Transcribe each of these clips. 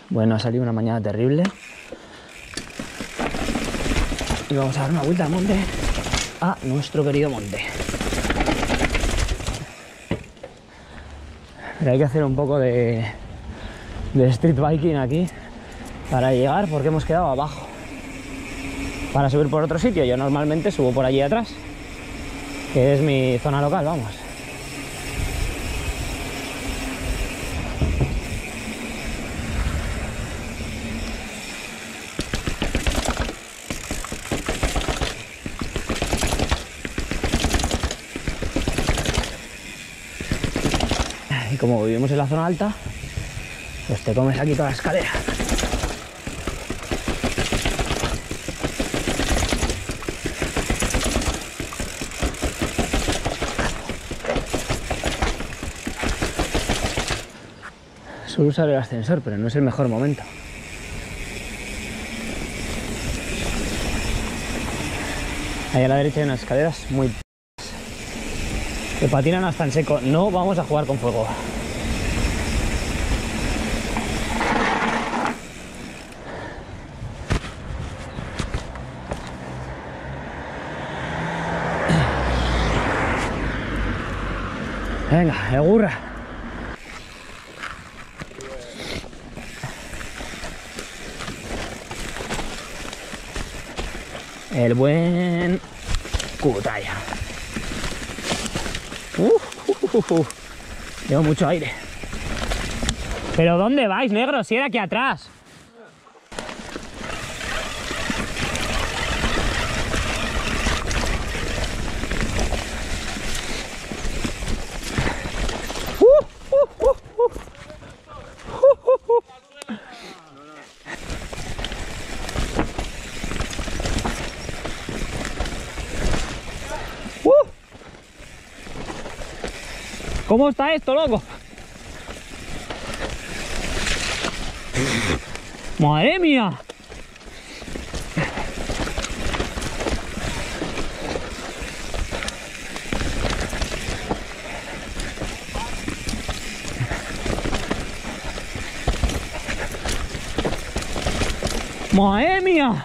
Bueno, ha salido una mañana terrible. Y vamos a dar una vuelta al monte, a nuestro querido monte. Pero hay que hacer un poco de street biking aquí para llegar, porque hemos quedado abajo. Para subir por otro sitio, yo normalmente subo por allí atrás, que es mi zona local, vamos. Y como vivimos en la zona alta, pues te comes aquí toda la escalera. Suelo usar el ascensor, pero no es el mejor momento. Ahí a la derecha hay unas escaleras muy que patinan hasta en seco. No vamos a jugar con fuego. Venga, egurra. El buen Cutaya. Llevo mucho aire. ¿Pero dónde vais, negro? Si era aquí atrás. ¿Cómo está esto, loco? ¡Madre mía! ¡Madre mía!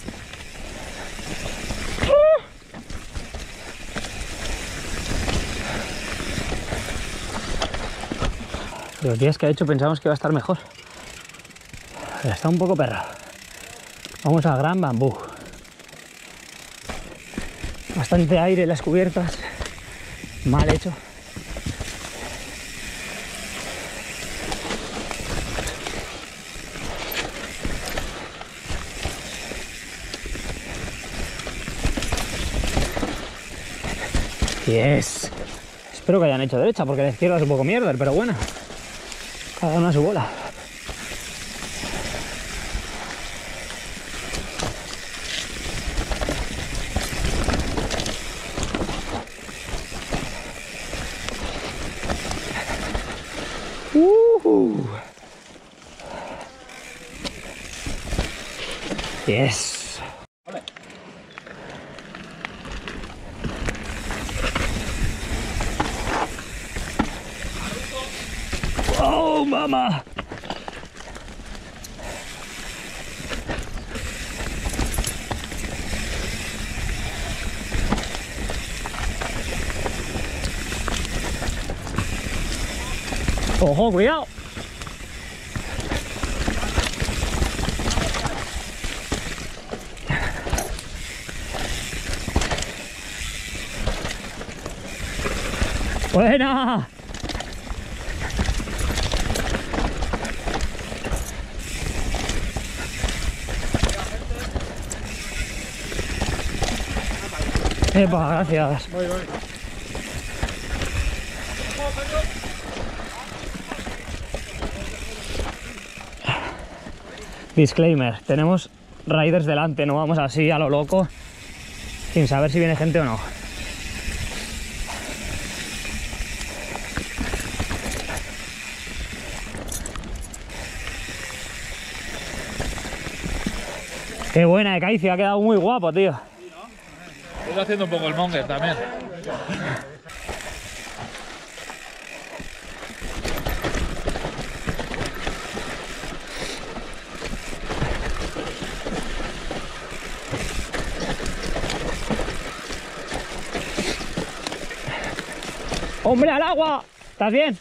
Los días que ha hecho pensamos que iba a estar mejor. Pero está un poco perro. Vamos al Gran Bambú. Bastante aire en las cubiertas. Mal hecho. Yes. Espero que hayan hecho derecha, porque la izquierda es un poco mierda, pero bueno. Cada una a su bola. Yes. Oh, mamá. Ojo, cuidado. Buena. Epa, gracias. Voy. Disclaimer, tenemos riders delante, no vamos así a lo loco sin saber si viene gente o no. Qué buena Ecaicio, ha quedado muy guapo, tío. Sí, ¿no? Estoy haciendo un poco el monger también. ¡Hombre, al agua! ¿Estás bien?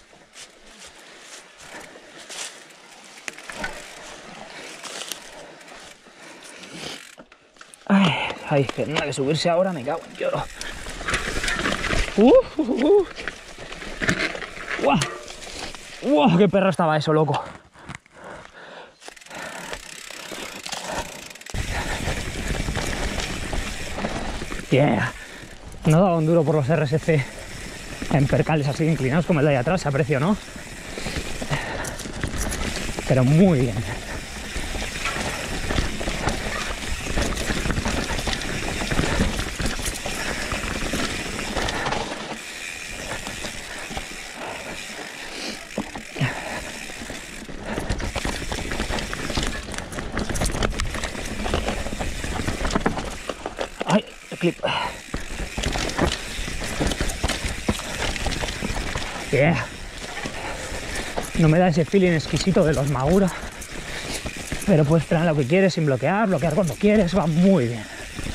Ay, que nada que subirse ahora, me cago en lloro. ¡Guau! ¡Wow! ¡Qué perro estaba eso, loco! Yeah. No daba un duro por los RSC en percales así inclinados como el de ahí atrás, se aprecio, ¿no? Pero muy bien. ¡Ay! El clip. Yeah. No me da ese feeling exquisito de los Magura, pero puedes frenar lo que quieres sin bloquear cuando quieres, va muy bien.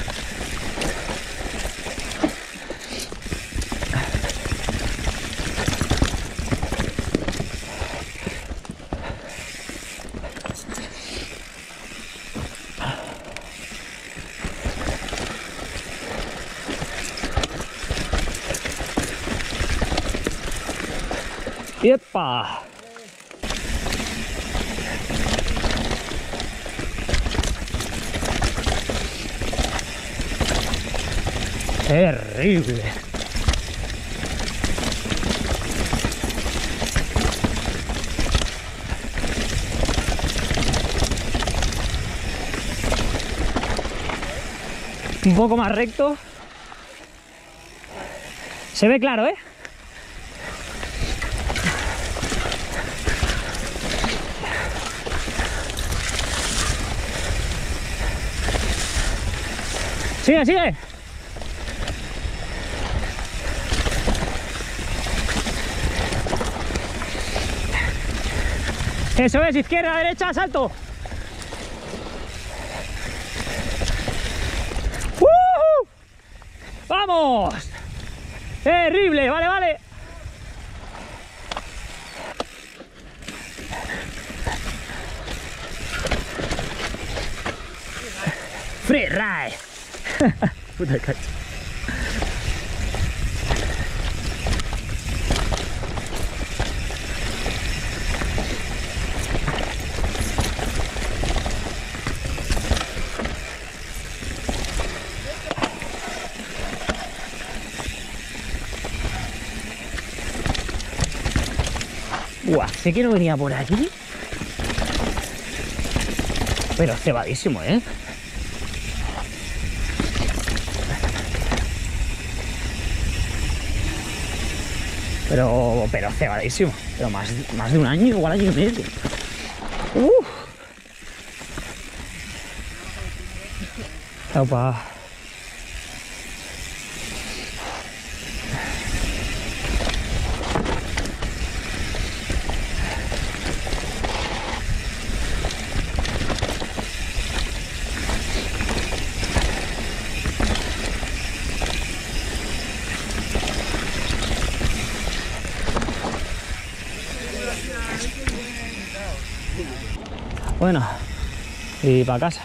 ¡Epa! Terrible. Un poco más recto. Se ve claro, ¿eh? Sigue, sigue. Eso es, izquierda, derecha, salto. ¡Vamos! Terrible, vale, vale. Free ride. Puta cacho. Buah, sé que no venía por aquí, pero cebadísimo, ¿eh? Pero cebadísimo. Pero más de un año, igual año y medio. Opa. Bueno, y para casa.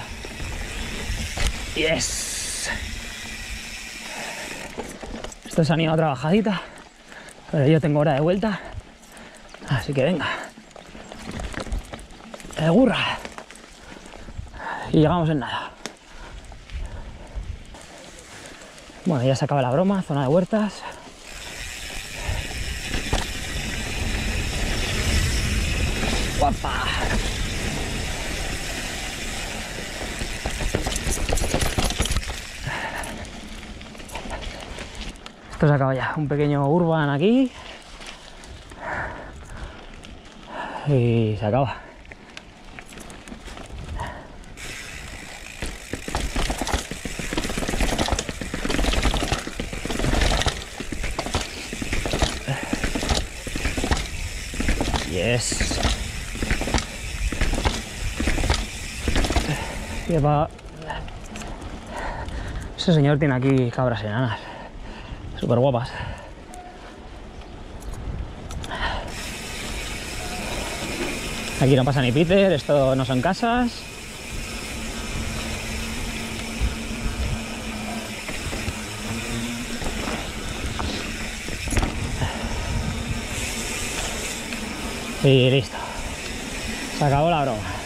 Yes. Estos han ido a trabajadita, pero yo tengo hora de vuelta, así que venga. Gurra. Y llegamos en nada. Bueno, ya se acaba la broma, zona de huertas. ¡Guapa! Esto se acaba ya, un pequeño urban aquí y se acaba. Yes. Lleva... Ese señor tiene aquí cabras enanas. Súper guapas. Aquí no pasa ni Peter, esto no son casas. Y listo. Se acabó la broma.